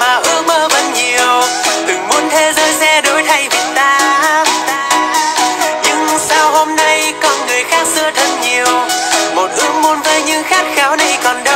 mà ước mơ vẫn nhiều. Từng muốn thế giới sẽ đổi thay vì ta, nhưng sao hôm nay con người khác xưa thật nhiều. Một ước muốn với những khát khao này còn đâu.